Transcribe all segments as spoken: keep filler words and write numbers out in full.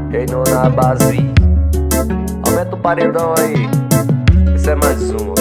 Reino na base. Aumenta o paredão aí. Esse é mais uma.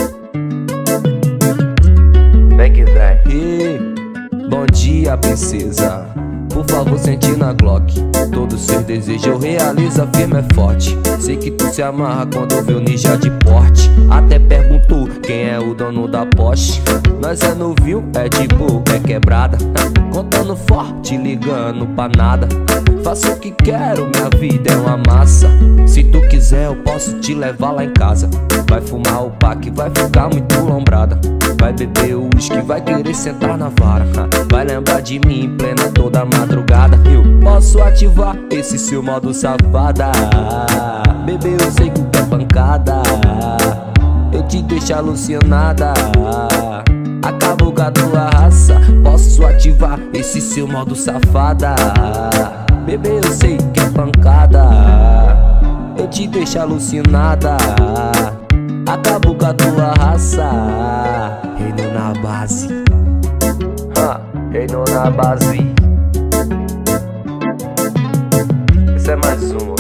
Vem que vem. E bom dia, princesa. Por favor, sente na Glock. Todo seu desejo eu realizo, firme é forte. Sei que tu se amarra quando vê o ninja de porte. Até perguntou quem é o dono da Porsche. Nós é novinho, é tipo, é quebrada. Contando forte, ligando pra nada. Faço o que quero, minha vida é uma massa. Se tu quiser eu posso te levar lá em casa. Vai fumar o pack, vai ficar muito lombrada. Vai beber o uísque, vai querer sentar na vara. Vai lembrar de mim em plena toda madrugada. Eu posso ativar esse seu modo safada. Bebê, eu sei que é pancada. Eu te deixo alucinada. Acabo com a tua raça. Posso ativar esse seu modo safada. Bebê, eu sei que é pancada. Eu te deixo alucinada. Acabo com a tua raça. Reino na base. Ha, reino na base. Esse é mais uma.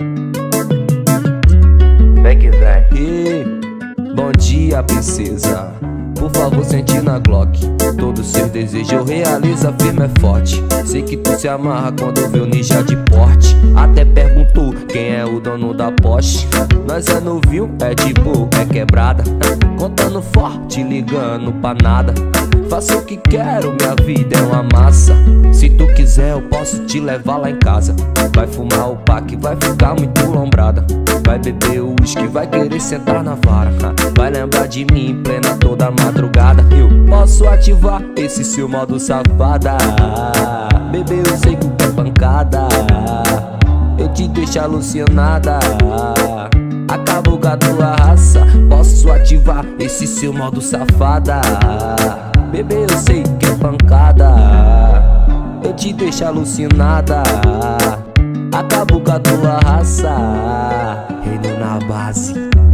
Vem que vem. E bom dia, princesa. Por favor, sente na Glock. Todo seu desejo eu realizo, firme é forte. Sei que tu se amarra quando vê o ninja de porte. Até perguntou quem é o dono da Porsche. Nós é novinho, é tipo, é quebrada. Contando forte, ligando pra nada. Faço o que quero, minha vida é uma massa. Se tu quiser eu posso te levar lá em casa. Vai fumar o pack, vai ficar muito lombrada. Vai beber o uísque, vai querer sentar na vara. Vai lembrar de mim em plena toda madrugada. Eu posso ativar esse seu modo safada. Bebê, eu sei que é pancada. Eu te deixo alucinada. Acabo com a tua raça. Posso ativar esse seu modo safada. Bebê, eu sei que é pancada. Eu te deixo alucinada. Acabo com a tua raça. Reino na base.